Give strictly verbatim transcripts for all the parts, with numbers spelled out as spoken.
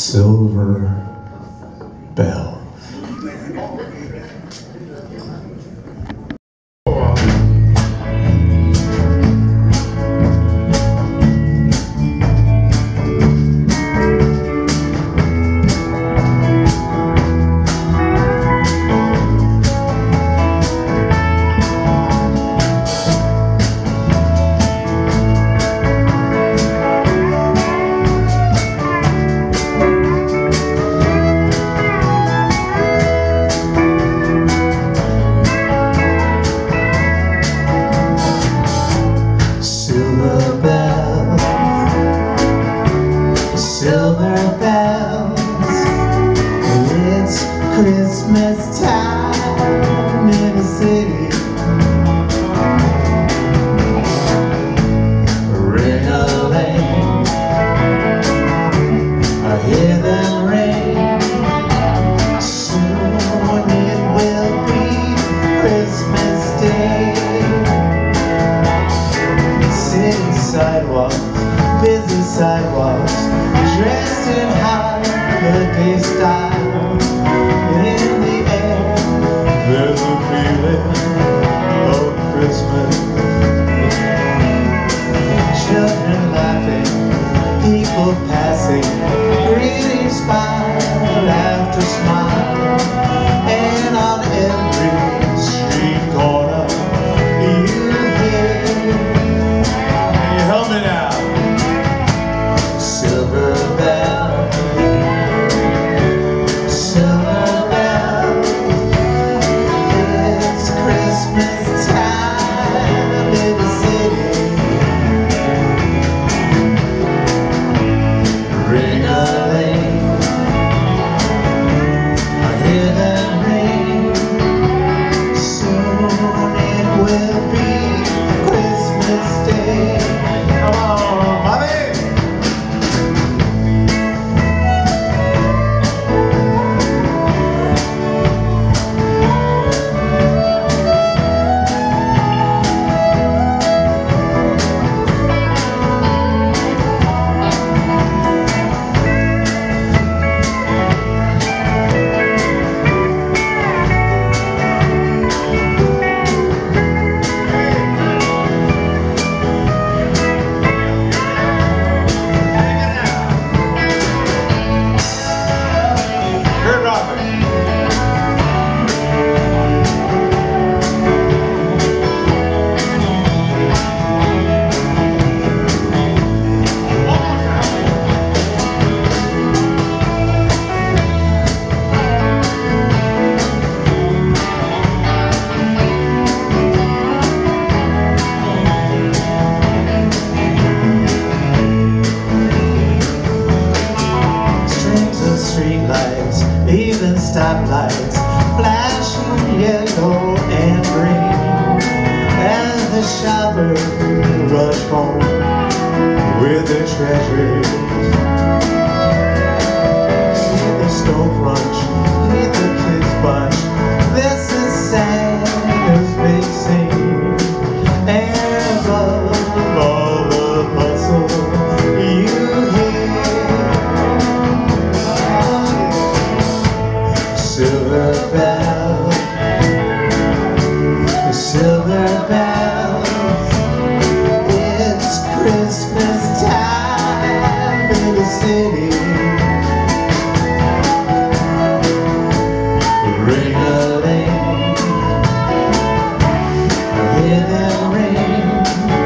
Silver Bells. Silver bells, silver bells, it's Christmas time in the city. Ring-a-ling, I hear them ring. Soon it will be Christmas Day. City sidewalks, busy sidewalks, dressed in holiday style. In the air, there's a feeling of Christmas. Children laughing, people passing, greeting smile after smile. And on every street corner, you hear, help me now. Silver bells, silver bells, it's Christmas time in the city. Ring-a-ling, I hear them ring. Soon it will be Christmas Day. Come on, Bobby! Streetlights, even stoplights, flashing yellow and green, as the shoppers rush home with their treasures. Hear the snow crunch, hear the kids bunch. This is Santa's big scene, and above all the bustle, you hear silver bells, silver bells, it's Christmas time in the city. Ring-a-ling, I hear them ring.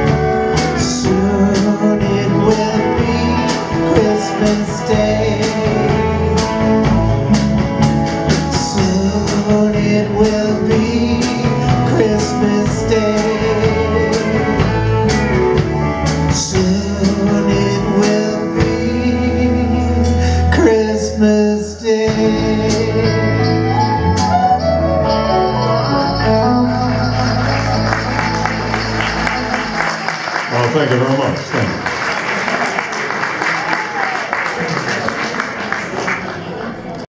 Soon it will be Christmas Day. It will be Christmas Day. Soon it will be Christmas Day. Well, thank you very much. Thank you.